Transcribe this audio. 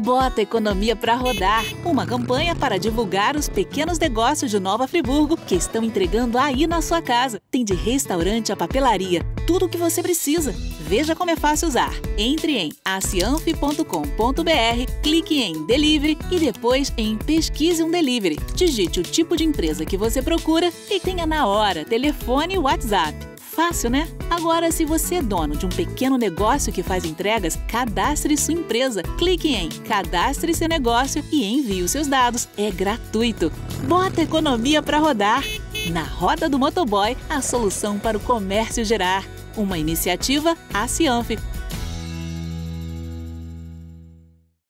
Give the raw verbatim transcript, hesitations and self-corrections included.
Bota economia para rodar. Uma campanha para divulgar os pequenos negócios de Nova Friburgo que estão entregando aí na sua casa. Tem de restaurante a papelaria, tudo o que você precisa. Veja como é fácil usar. Entre em acianf ponto com ponto br, clique em Delivery e depois em Pesquise um Delivery. Digite o tipo de empresa que você procura e tenha na hora telefone e WhatsApp. Fácil, né? Agora, se você é dono de um pequeno negócio que faz entregas, cadastre sua empresa. Clique em Cadastre seu negócio e envie os seus dados. É gratuito. Bota economia para rodar. Na Roda do Motoboy, a solução para o comércio gerar. Uma iniciativa Acianf.